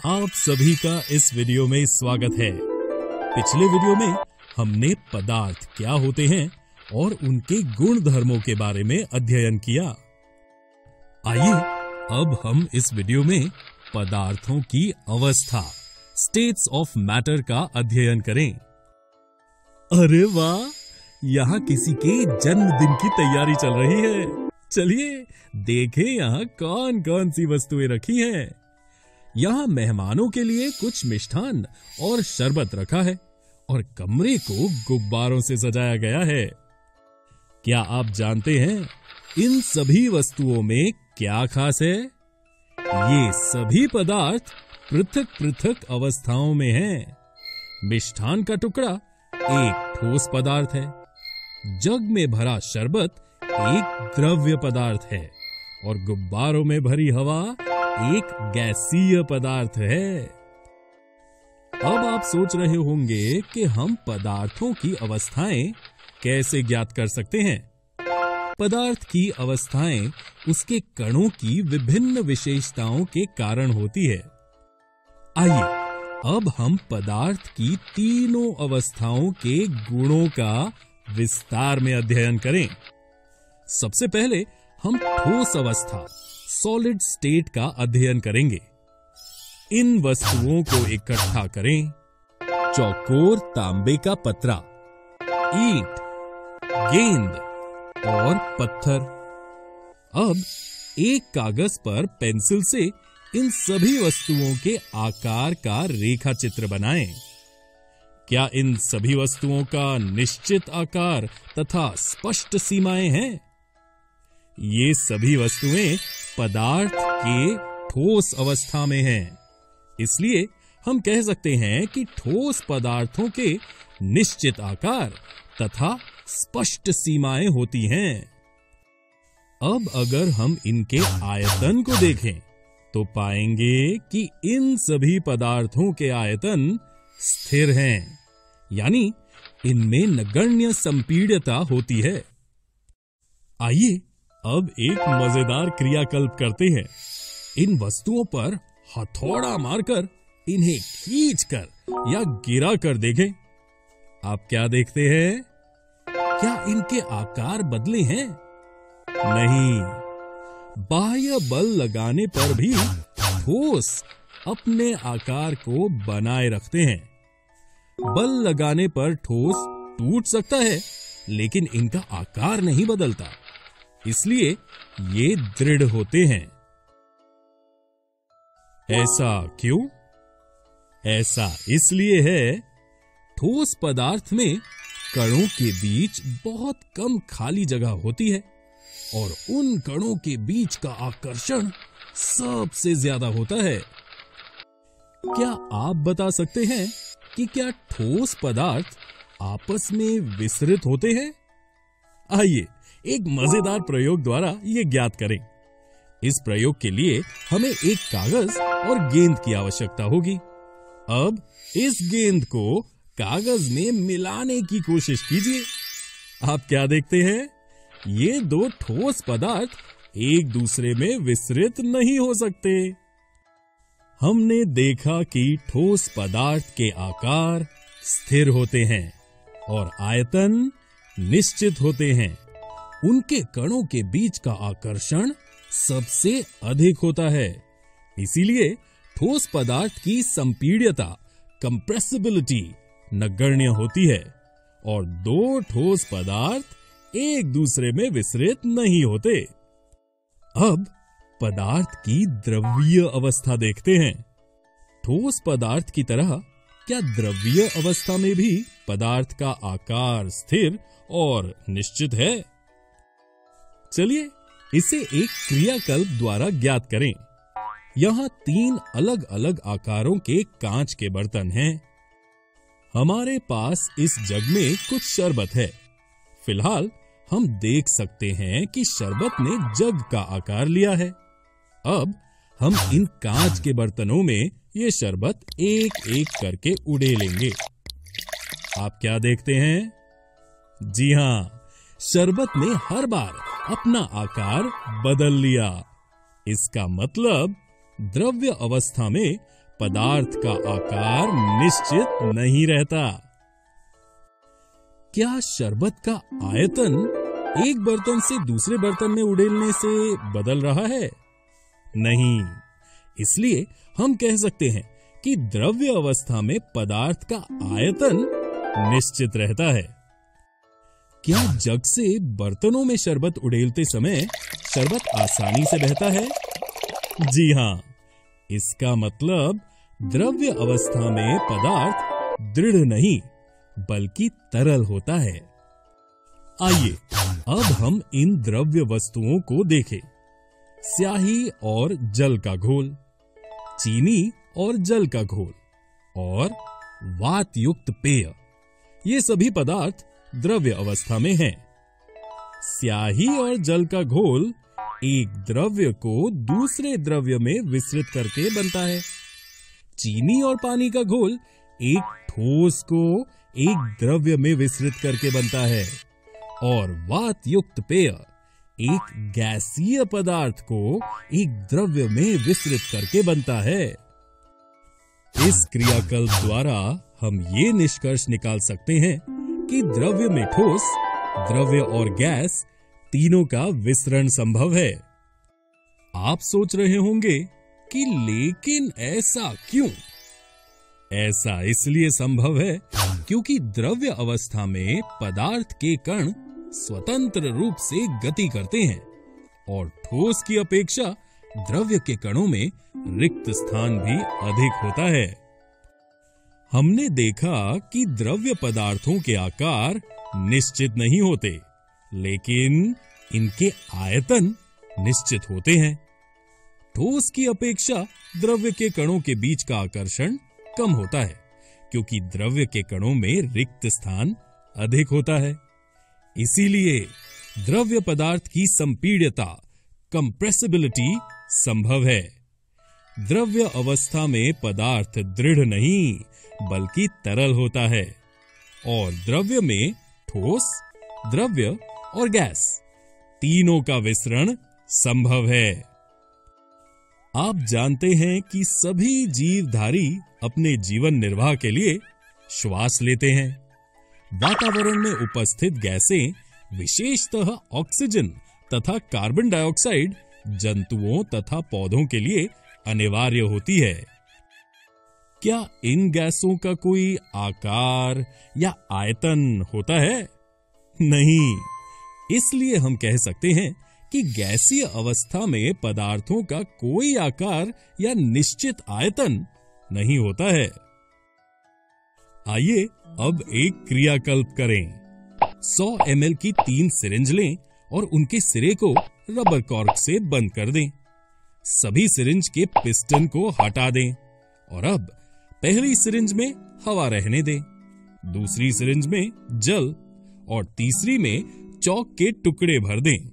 आप सभी का इस वीडियो में स्वागत है। पिछले वीडियो में हमने पदार्थ क्या होते हैं और उनके गुण धर्मों के बारे में अध्ययन किया। आइए अब हम इस वीडियो में पदार्थों की अवस्था, स्टेट्स ऑफ मैटर का अध्ययन करें। अरे वाह, यहाँ किसी के जन्मदिन की तैयारी चल रही है। चलिए देखें यहाँ कौन कौन सी वस्तुएं रखी हैं। यहाँ मेहमानों के लिए कुछ मिष्ठान और शरबत रखा है और कमरे को गुब्बारों से सजाया गया है। क्या आप जानते हैं इन सभी वस्तुओं में क्या खास है? ये सभी पदार्थ पृथक पृथक अवस्थाओं में हैं। मिष्ठान का टुकड़ा एक ठोस पदार्थ है, जग में भरा शरबत एक द्रव्य पदार्थ है और गुब्बारों में भरी हवा एक गैसीय पदार्थ है। अब आप सोच रहे होंगे कि हम पदार्थों की अवस्थाएं कैसे ज्ञात कर सकते हैं। पदार्थ की अवस्थाएं उसके कणों की विभिन्न विशेषताओं के कारण होती है। आइए अब हम पदार्थ की तीनों अवस्थाओं के गुणों का विस्तार में अध्ययन करें। सबसे पहले हम ठोस अवस्था, सॉलिड स्टेट का अध्ययन करेंगे। इन वस्तुओं को इकट्ठा करें। चौकोर तांबे का पतरा, ईंट, गेंद और पत्थर। अब एक कागज पर पेंसिल से इन सभी वस्तुओं के आकार का रेखा चित्र बनाएं। क्या इन सभी वस्तुओं का निश्चित आकार तथा स्पष्ट सीमाएं हैं? ये सभी वस्तुएं पदार्थ के ठोस अवस्था में हैं। इसलिए हम कह सकते हैं कि ठोस पदार्थों के निश्चित आकार तथा स्पष्ट सीमाएं होती हैं। अब अगर हम इनके आयतन को देखें तो पाएंगे कि इन सभी पदार्थों के आयतन स्थिर हैं, यानी इनमें नगण्य संपीड्यता होती है। आइए अब एक मजेदार क्रियाकल्प करते हैं। इन वस्तुओं पर हथौड़ा मारकर इन्हें खींचकर या गिरा कर देखें। आप क्या देखते हैं? क्या इनके आकार बदले हैं? नहीं, बाह्य बल लगाने पर भी ठोस अपने आकार को बनाए रखते हैं। बल लगाने पर ठोस टूट सकता है, लेकिन इनका आकार नहीं बदलता, इसलिए ये दृढ़ होते हैं। ऐसा क्यों? ऐसा इसलिए है, ठोस पदार्थ में कणों के बीच बहुत कम खाली जगह होती है और उन कणों के बीच का आकर्षण सबसे ज्यादा होता है। क्या आप बता सकते हैं कि क्या ठोस पदार्थ आपस में विसरित होते हैं? आइए एक मजेदार प्रयोग द्वारा ये ज्ञात करें। इस प्रयोग के लिए हमें एक कागज और गेंद की आवश्यकता होगी। अब इस गेंद को कागज में मिलाने की कोशिश कीजिए। आप क्या देखते हैं? ये दो ठोस पदार्थ एक दूसरे में विसरित नहीं हो सकते। हमने देखा कि ठोस पदार्थ के आकार स्थिर होते हैं और आयतन निश्चित होते हैं। उनके कणों के बीच का आकर्षण सबसे अधिक होता है। इसीलिए ठोस पदार्थ की संपीड्यता, कंप्रेसिबिलिटी नगण्य होती है और दो ठोस पदार्थ एक दूसरे में विसरित नहीं होते। अब पदार्थ की द्रव्यीय अवस्था देखते हैं। ठोस पदार्थ की तरह क्या द्रव्यीय अवस्था में भी पदार्थ का आकार स्थिर और निश्चित है? चलिए इसे एक क्रियाकल्प द्वारा ज्ञात करें। यहाँ 3 अलग अलग आकारों के कांच के बर्तन हैं। हमारे पास इस जग में कुछ शरबत है। फिलहाल हम देख सकते हैं कि शरबत ने जग का आकार लिया है। अब हम इन कांच के बर्तनों में ये शरबत एक एक करके उड़ेलेंगे। आप क्या देखते हैं? जी हाँ, शरबत ने हर बार अपना आकार बदल लिया। इसका मतलब द्रव्य अवस्था में पदार्थ का आकार निश्चित नहीं रहता। क्या शरबत का आयतन एक बर्तन से दूसरे बर्तन में उड़ेलने से बदल रहा है? नहीं। इसलिए हम कह सकते हैं कि द्रव्य अवस्था में पदार्थ का आयतन निश्चित रहता है। क्या जग से बर्तनों में शरबत उड़ेलते समय शरबत आसानी से बहता है? जी हां। इसका मतलब द्रव्य अवस्था में पदार्थ दृढ़ नहीं बल्कि तरल होता है। आइए अब हम इन द्रव्य वस्तुओं को देखें। स्याही और जल का घोल, चीनी और जल का घोल और वात युक्त पेय, ये सभी पदार्थ द्रव्य अवस्था में हैं। स्याही और जल का घोल एक द्रव्य को दूसरे द्रव्य में विसरित करके बनता है। चीनी और पानी का घोल एक ठोस को एक द्रव्य में विसरित करके बनता है और वात युक्त पेय एक गैसीय पदार्थ को एक द्रव्य में विसरित करके बनता है। इस क्रियाकल्प द्वारा हम ये निष्कर्ष निकाल सकते हैं कि द्रव्य में ठोस, द्रव्य और गैस तीनों का विसरण संभव है। आप सोच रहे होंगे कि लेकिन ऐसा क्यों? ऐसा इसलिए संभव है क्योंकि द्रव्य अवस्था में पदार्थ के कण स्वतंत्र रूप से गति करते हैं और ठोस की अपेक्षा द्रव्य के कणों में रिक्त स्थान भी अधिक होता है। हमने देखा कि द्रव्य पदार्थों के आकार निश्चित नहीं होते, लेकिन इनके आयतन निश्चित होते हैं। ठोस की अपेक्षा द्रव्य के कणों के बीच का आकर्षण कम होता है क्योंकि द्रव्य के कणों में रिक्त स्थान अधिक होता है। इसीलिए द्रव्य पदार्थ की संपीड्यता, कंप्रेसिबिलिटी संभव है। द्रव्य अवस्था में पदार्थ दृढ़ नहीं बल्कि तरल होता है और द्रव्य में ठोस, द्रव्य और गैस तीनों का विसरण संभव है। आप जानते हैं कि सभी जीवधारी अपने जीवन निर्वाह के लिए श्वास लेते हैं। वातावरण में उपस्थित गैसें, विशेषतः ऑक्सीजन तथा कार्बन डाइऑक्साइड, जंतुओं तथा पौधों के लिए अनिवार्य होती है। क्या इन गैसों का कोई आकार या आयतन होता है? नहीं। इसलिए हम कह सकते हैं कि गैसीय अवस्था में पदार्थों का कोई आकार या निश्चित आयतन नहीं होता है। आइए अब एक क्रियाकल्प करें। 100 ml की 3 सिरिंज लें और उनके सिरे को रबर कॉर्क से बंद कर दें। सभी सिरिंज के पिस्टन को हटा दें और अब पहली सिरिंज में हवा रहने दें, दूसरी सिरिंज में जल और तीसरी में चॉक के टुकड़े भर दें।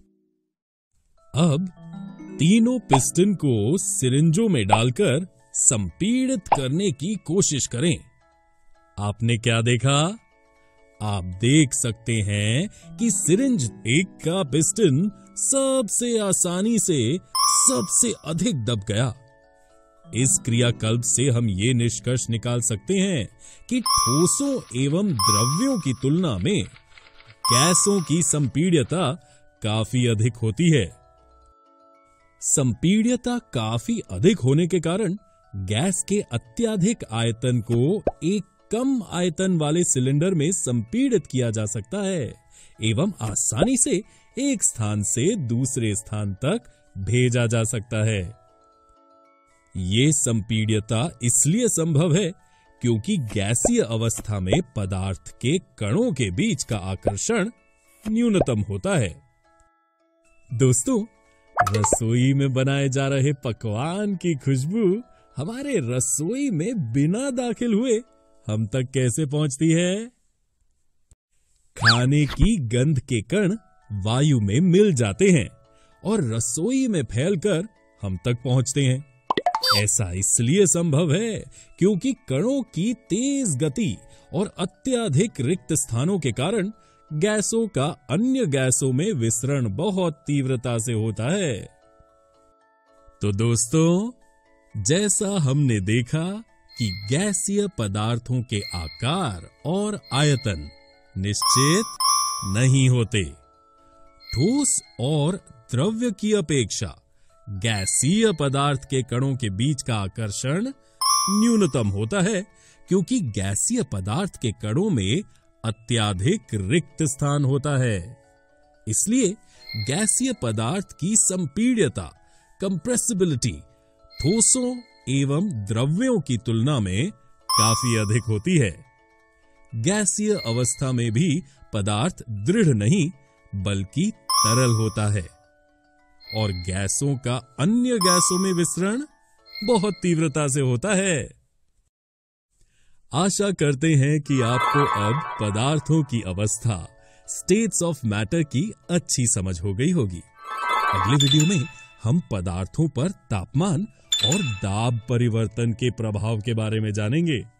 अब तीनों पिस्टन को सिरिंजों में डालकर संपीड़ित करने की कोशिश करें। आपने क्या देखा? आप देख सकते हैं कि सिरिंज एक का पिस्टन सबसे आसानी से सबसे अधिक दब गया। इस क्रियाकल्प से हम ये निष्कर्ष निकाल सकते हैं कि ठोसों एवं द्रव्यों की तुलना में गैसों की संपीड्यता काफी अधिक होती है। संपीड्यता काफी अधिक होने के कारण गैस के अत्यधिक आयतन को एक कम आयतन वाले सिलेंडर में संपीड़ित किया जा सकता है एवं आसानी से एक स्थान से दूसरे स्थान तक भेजा जा सकता है। ये संपीड्यता इसलिए संभव है क्योंकि गैसीय अवस्था में पदार्थ के कणों के बीच का आकर्षण न्यूनतम होता है। दोस्तों, रसोई में बनाए जा रहे पकवान की खुशबू हमारे रसोई में बिना दाखिल हुए हम तक कैसे पहुंचती है? खाने की गंध के कण वायु में मिल जाते हैं और रसोई में फैलकर हम तक पहुंचते हैं। ऐसा इसलिए संभव है क्योंकि कणों की तेज गति और अत्यधिक रिक्त स्थानों के कारण गैसों का अन्य गैसों में विसरण बहुत तीव्रता से होता है। तो दोस्तों, जैसा हमने देखा कि गैसीय पदार्थों के आकार और आयतन निश्चित नहीं होते। ठोस और द्रव्य की अपेक्षा गैसीय पदार्थ के कणों के बीच का आकर्षण न्यूनतम होता है, क्योंकि गैसीय पदार्थ के कणों में अत्यधिक रिक्त स्थान होता है। इसलिए गैसीय पदार्थ की संपीड्यता, कंप्रेसिबिलिटी ठोसों एवं द्रव्यों की तुलना में काफी अधिक होती है। गैसीय अवस्था में भी पदार्थ दृढ़ नहीं बल्कि तरल होता है और गैसों का अन्य गैसों में विसरण बहुत तीव्रता से होता है। आशा करते हैं कि आपको अब पदार्थों की अवस्था, स्टेट्स ऑफ मैटर की अच्छी समझ हो गई होगी। अगले वीडियो में हम पदार्थों पर तापमान और दाब परिवर्तन के प्रभाव के बारे में जानेंगे।